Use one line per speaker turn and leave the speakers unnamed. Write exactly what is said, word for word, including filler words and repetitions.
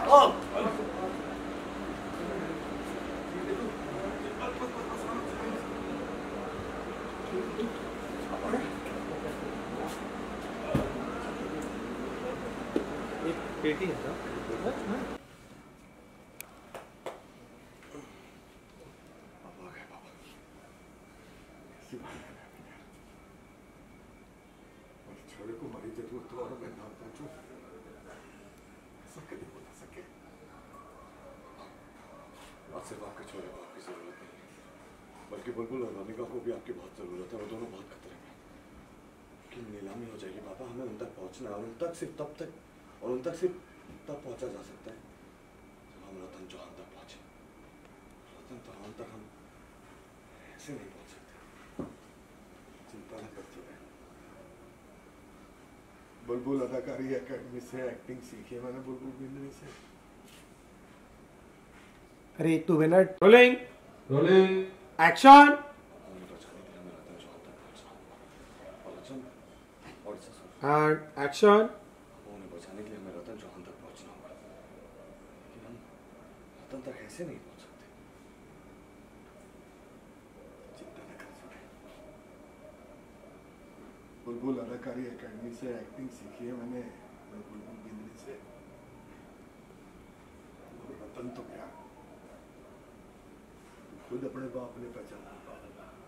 पेटी है ना?
छोरे को मरी जरूरत हो और मैं ना पूछूं, ऐसा कभी बोला सके। आज सिर्फ आपके छोरे को आपकी जरूरत नहीं, बल्कि बुलबुल और रानिका को भी आपकी बहुत जरूरत है। वो दोनों बहुत खतरे में, कि नीलामी हो जाएगी बाबा। हमें उन तक पहुंचना है, और उन तक सिर्फ तब तक और उन तक सिर्फ तब पहुंचा जा सकता है जब हम रतन चौहान तक पहुंचे। रतन चौहान तक हम ऐसे नहीं पहुंच सकते। चिंता न करते रहे। बुलबुल अदाकारी एकेडमी से एक्टिंग सीखी है मैंने, बुलबुल बिंदनी से।
अरे एक तो winner. Rolling
rolling
action. And action.
उन्हें बचाने के लिए हमें रतन चौहान तक पहुंचना होगा, लेकिन हम रतन तक ऐसे नहीं पहुंच सकते। चिंता न कर सुने। बुलबुल अदाकारी एकेडमी से एक्टिंग सीखी है मैंने, बुलबुल बिंदनी से। रतन तो क्या, खुद अपने बाप ने पहचाना।